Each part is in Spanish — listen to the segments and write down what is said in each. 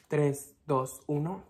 3, 2, 1.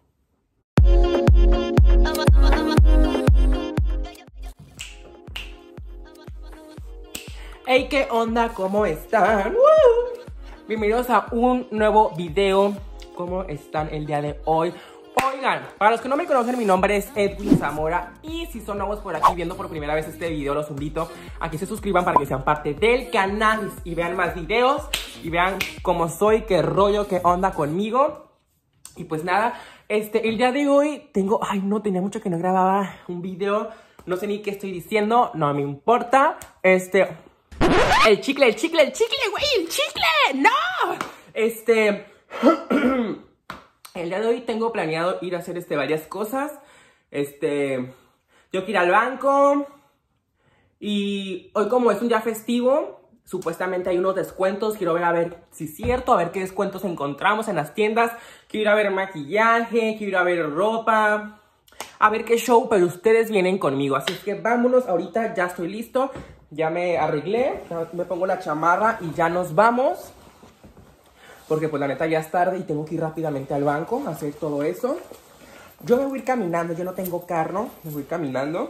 Hey, ¿qué onda? ¿Cómo están? Bienvenidos a un nuevo video. ¿Cómo están el día de hoy? Oigan, para los que no me conocen, mi nombre es Edwin Zamora. Y si son nuevos por aquí viendo por primera vez este video, los invito a que se suscriban para que sean parte del canal y vean más videos y vean cómo soy, qué rollo, qué onda conmigo. Y pues nada, el día de hoy tengo... Ay, no, tenía mucho que no grababa un video. No sé ni qué estoy diciendo, no me importa. El chicle, güey, el chicle, no. El día de hoy tengo planeado ir a hacer varias cosas. Yo quiero ir al banco. Y hoy, como es un día festivo, supuestamente hay unos descuentos. Quiero ver a ver si es cierto, a ver qué descuentos encontramos en las tiendas. Quiero ir a ver maquillaje, quiero ir a ver ropa, a ver qué show, pero ustedes vienen conmigo. Así es que vámonos, ahorita ya estoy listo. Ya me arreglé, me pongo la chamarra y ya nos vamos. Porque pues la neta ya es tarde y tengo que ir rápidamente al banco a hacer todo eso. Yo me voy a ir caminando, yo no tengo carro, me voy caminando.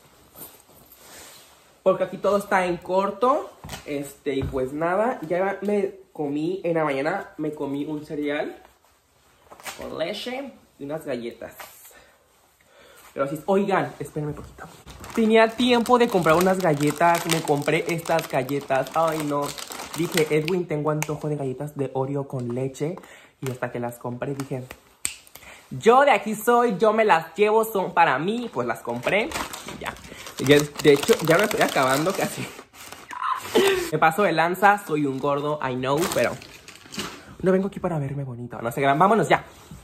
Porque aquí todo está en corto. Y pues nada, ya me comí, en la mañana me comí un cereal con leche y unas galletas. Pero así, oigan, espérenme un poquito. Tenía tiempo de comprar unas galletas, me compré estas galletas. Ay no, dije, Edwin, tengo antojo de galletas de Oreo con leche. Y hasta que las compré dije, yo de aquí soy, yo me las llevo, son para mí. Pues las compré y ya. De hecho, ya me estoy acabando casi. Me paso de lanza, soy un gordo, I know, pero no vengo aquí para verme bonito. No sé, vámonos ya.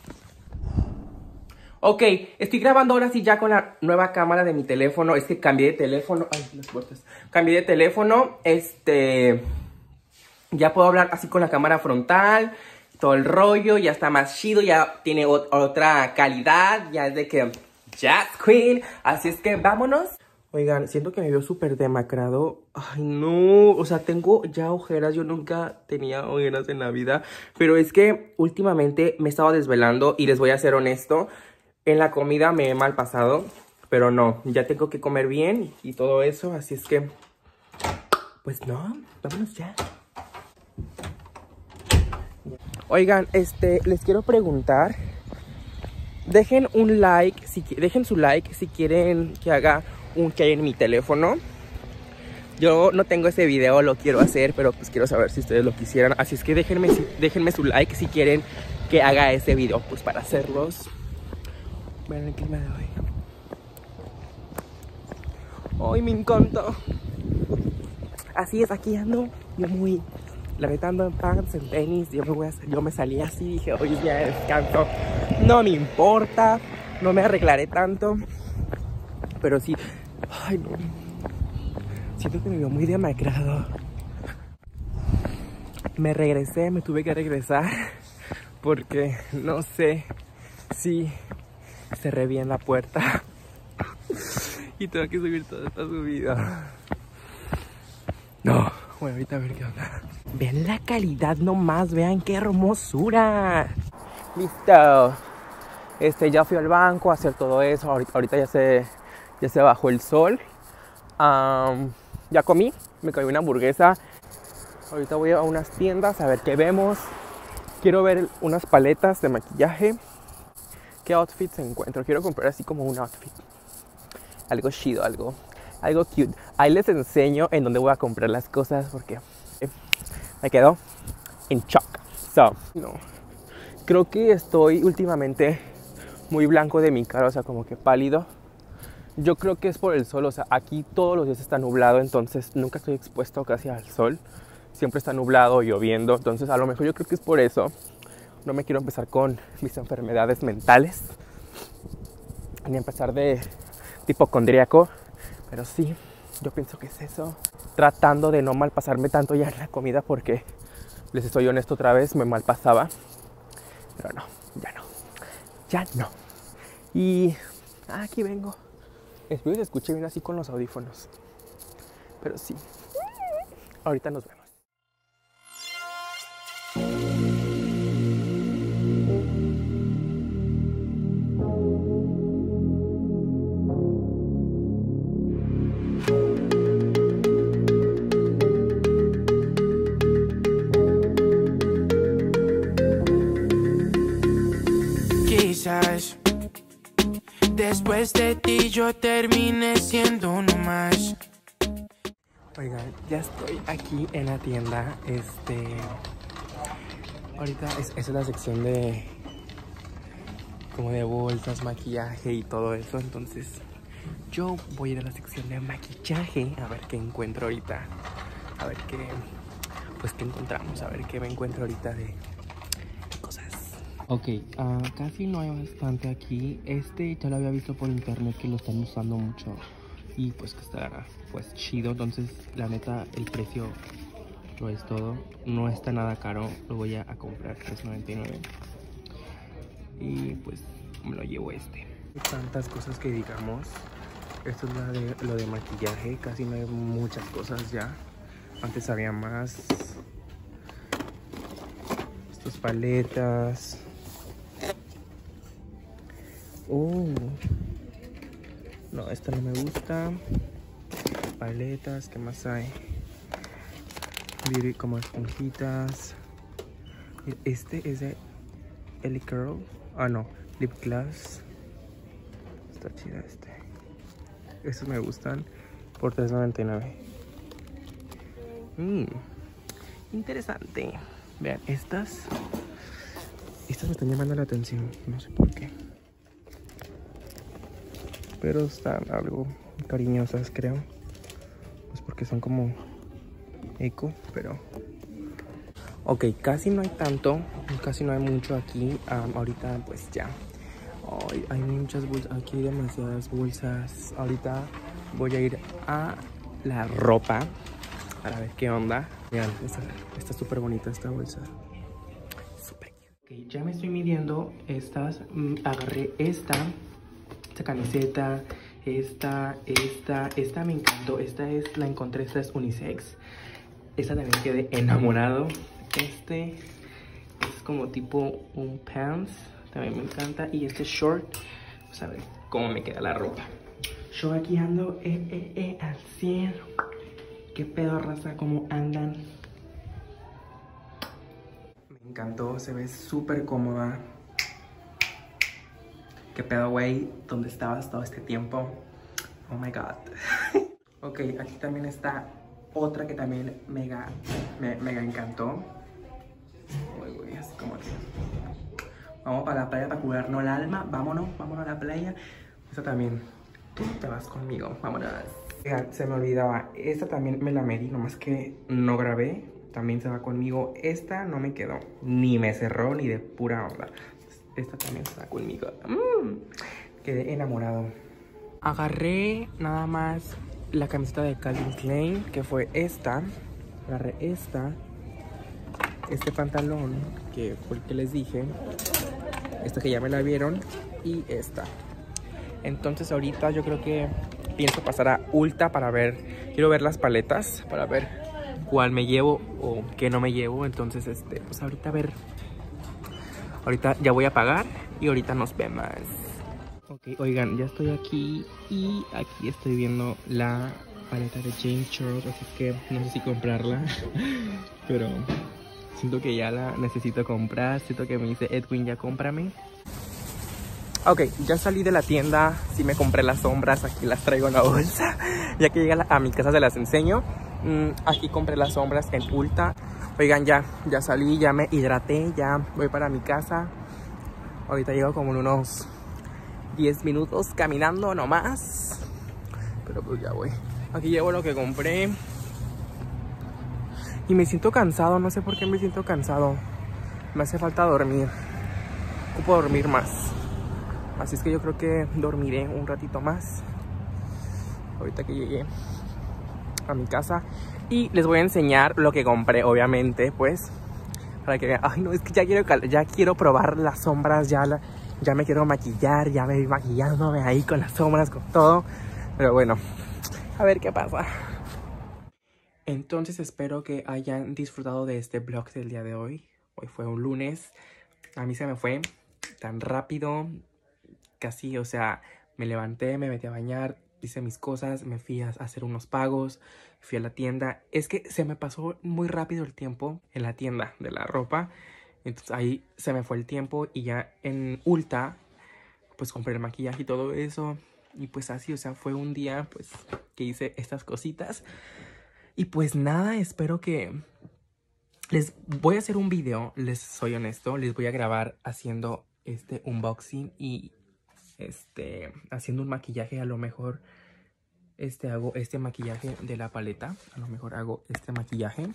Ok, estoy grabando ahora sí ya con la nueva cámara de mi teléfono. Es que cambié de teléfono. Ay, las puertas. Cambié de teléfono. Ya puedo hablar así con la cámara frontal. Todo el rollo. Ya está más chido. Ya tiene otra calidad. Ya es de que... Jazz Queen. Así es que vámonos. Oigan, siento que me veo súper demacrado. Ay, no. O sea, tengo ya ojeras. Yo nunca tenía ojeras en la vida. Pero es que últimamente me he estado desvelando. Y les voy a ser honesto. En la comida me he mal pasado, pero no, ya tengo que comer bien y todo eso, así es que, pues no, vámonos ya. Oigan, les quiero preguntar, dejen un like, dejen su like si quieren que haga un que hay en mi teléfono. Yo no tengo ese video, lo quiero hacer, pero pues quiero saber si ustedes lo quisieran, así es que déjenme su like si quieren que haga ese video, pues para hacerlos. Vean el clima de hoy. Ay, me encanta. Así es, aquí ando. Yo muy... La neta ando en pants, en tenis. Yo me salí así, dije, hoy es día de descanso. No me importa. No me arreglaré tanto. Pero sí. Ay, no. Siento que me veo muy demacrado. Me tuve que regresar. Porque no sé si... cerré bien la puerta y tengo que subir toda esta subida. No, bueno, ahorita a ver qué onda. Vean la calidad nomás, vean qué hermosura. Listo. Ya fui al banco a hacer todo eso. Ahorita ya se bajó el sol. Ya comí, me comí una hamburguesa. Ahorita voy a unas tiendas a ver qué vemos. Quiero ver unas paletas de maquillaje. ¿Qué outfits encuentro? Quiero comprar así como un outfit. Algo chido, algo cute. Ahí les enseño en dónde voy a comprar las cosas porque me quedo en shock. No. Creo que estoy últimamente muy blanco de mi cara, o sea, como que pálido. Yo creo que es por el sol, o sea, aquí todos los días está nublado, entonces nunca estoy expuesto casi al sol. Siempre está nublado, lloviendo, entonces a lo mejor yo creo que es por eso. No me quiero empezar con mis enfermedades mentales, ni empezar de hipocondríaco, pero sí, yo pienso que es eso. Tratando de no malpasarme tanto ya en la comida porque, les estoy honesto otra vez, me malpasaba. Pero no, ya no. Y aquí vengo. Espero que se escuche bien así con los audífonos. Pero sí, ahorita nos vemos. estás. Después de ti yo terminé siendo uno más. Oigan, ya estoy aquí en la tienda. Ahorita esa es la sección de como de bolsas, maquillaje y todo eso. Entonces yo voy a ir a la sección de maquillaje a ver qué encuentro ahorita. A ver qué, pues qué encontramos, a ver qué me encuentro ahorita de cosas. Ok, casi no hay bastante aquí. Ya lo había visto por internet que lo están usando mucho y pues que está pues chido. Entonces la neta el precio lo es todo, no está nada caro. Lo voy a comprar $3.99 y pues me lo llevo Hay tantas cosas que digamos. Esto es lo de maquillaje. Casi no hay muchas cosas ya. Antes había más. Estas paletas. No, esta no me gusta. Paletas, ¿qué más hay? Como esponjitas. Este es de Ellie Curl. No, lip gloss. Está chida Estos me gustan por $3.99. Interesante. Vean, estas me están llamando la atención. No sé por qué. Pero están algo cariñosas, creo. Pues porque son como eco, pero... Ok, casi no hay tanto. Casi no hay mucho aquí. Ahorita pues ya. Hay muchas bolsas. Aquí hay demasiadas bolsas. Ahorita voy a ir a la ropa para ver qué onda. Vean, está súper bonita esta bolsa. Súper. Ok, ya me estoy midiendo estas. Agarré esta camiseta. Esta me encantó. La encontré, esta es unisex. Esta también quedé enamorado. Es como tipo un pants. También me encanta. Y este short. Vamos a ver cómo me queda la ropa. Yo aquí ando al 100. ¿Qué pedo, raza? ¿Cómo andan? Me encantó. Se ve súper cómoda. ¿Qué pedo, güey? ¿Dónde estabas todo este tiempo? Oh my god. Ok, aquí también está otra que también mega encantó. Uy, así como que... Vamos para la playa para curarnos el alma. Vámonos a la playa. Esta también. Tú te vas conmigo. Vámonos. Vean, se me olvidaba. Esta también me la medí, nomás que no grabé. También se va conmigo. Esta no me quedó. Ni me cerró, ni de pura onda. Esta también se va conmigo. Quedé enamorado. Agarré nada más la camiseta de Calvin Klein, que fue esta. Agarré este pantalón, que fue el que les dije. Esta que ya me la vieron. Y esta. Entonces ahorita yo creo que pienso pasar a Ulta para ver. Quiero ver las paletas para ver cuál me llevo o qué no me llevo. Entonces pues ahorita a ver. Ahorita ya voy a pagar y ahorita nos vemos. Ok, oigan, ya estoy aquí y aquí estoy viendo la paleta de James Charles, así que no sé si comprarla, pero siento que ya la necesito comprar. Siento que me dice Edwin, ya cómprame. Ok, ya salí de la tienda, sí me compré las sombras, aquí las traigo en la bolsa. Ya que llegue a mi casa se las enseño. Aquí compré las sombras en Ulta. Oigan, ya salí, ya me hidraté, ya voy para mi casa. Ahorita llego como en unos 10 minutos caminando nomás. Pero pues ya voy. Aquí llevo lo que compré. Y me siento cansado, no sé por qué me siento cansado. Me hace falta dormir. Ocupo dormir más. Así es que yo creo que dormiré un ratito más. Ahorita que llegué a mi casa. Y les voy a enseñar lo que compré, obviamente, pues. Para que vean. Ay, no, es que ya quiero probar las sombras. Ya me quiero maquillar. Ya me voy maquillándome ahí con las sombras, con todo. Pero bueno, a ver qué pasa. Entonces espero que hayan disfrutado de este vlog del día de hoy. Hoy fue un lunes. A mí se me fue tan rápido. Casi, o sea, me levanté, me metí a bañar, hice mis cosas, me fui a hacer unos pagos, fui a la tienda. Es que se me pasó muy rápido el tiempo en la tienda de la ropa. Entonces ahí se me fue el tiempo y ya en Ulta pues compré el maquillaje y todo eso. Y pues así, o sea, fue un día pues que hice estas cositas. Y pues nada, espero que... Les voy a hacer un video, les soy honesto. Les voy a grabar haciendo este unboxing y haciendo un maquillaje. A lo mejor hago este maquillaje de la paleta. A lo mejor hago este maquillaje.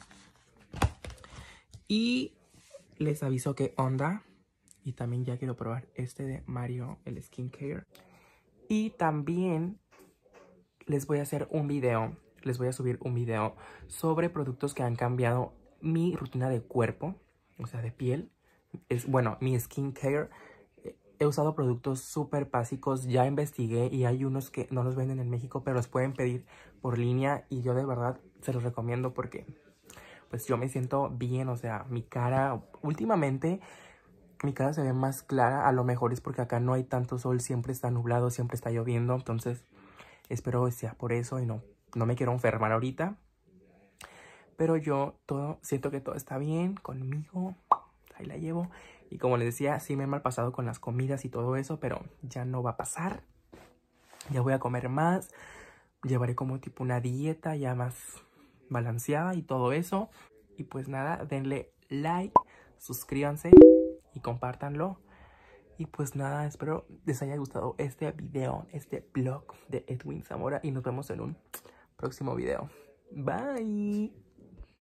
Y les aviso qué onda. Y también ya quiero probar este de Mario, el skincare. Y también les voy a hacer un video. Les voy a subir un video sobre productos que han cambiado mi rutina de cuerpo. O sea, de piel. Bueno, mi skincare. He usado productos súper básicos. Ya investigué y hay unos que no los venden en México, pero los pueden pedir por línea. Y yo de verdad se los recomiendo porque pues yo me siento bien. O sea, mi cara últimamente... Mi cara se ve más clara, a lo mejor es porque acá no hay tanto sol, siempre está nublado, siempre está lloviendo. Entonces, espero que sea por eso y no me quiero enfermar ahorita. Pero yo siento que todo está bien conmigo, ahí la llevo. Y como les decía, sí me he mal pasado con las comidas y todo eso, pero ya no va a pasar. Ya voy a comer más, llevaré como tipo una dieta ya más balanceada y todo eso. Y pues nada, denle like, suscríbanse y compártanlo. Y pues nada, espero les haya gustado este video, este vlog de Edwin Zamora. Y nos vemos en un próximo video. Bye.